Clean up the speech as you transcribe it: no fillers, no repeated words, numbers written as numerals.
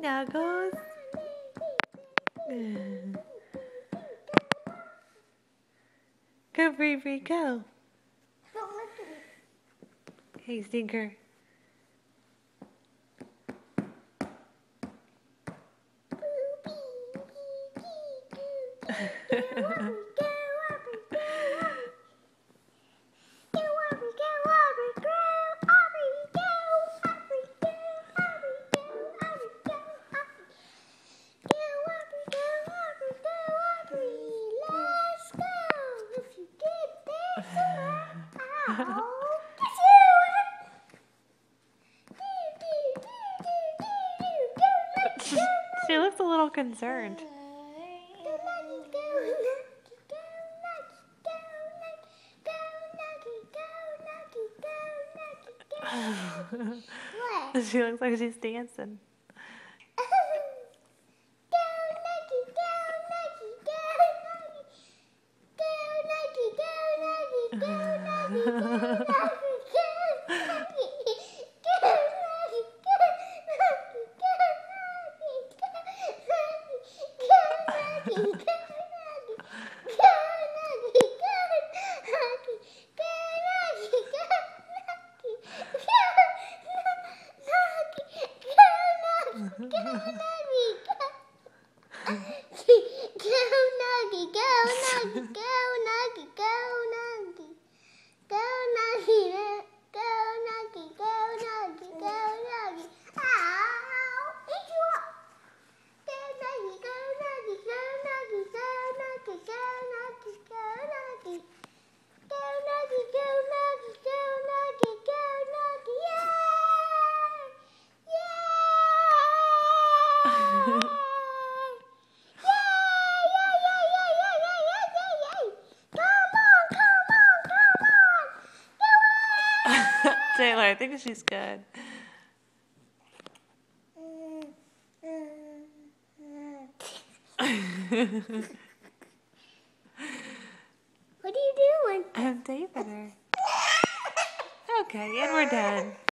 Nuggles. Go, Bree Bree, go. Hey, Stinker. She looks a little concerned. She looks like she's dancing. Taylor, I think she's good. What are you doing? I'm taping her. Okay, and we're done.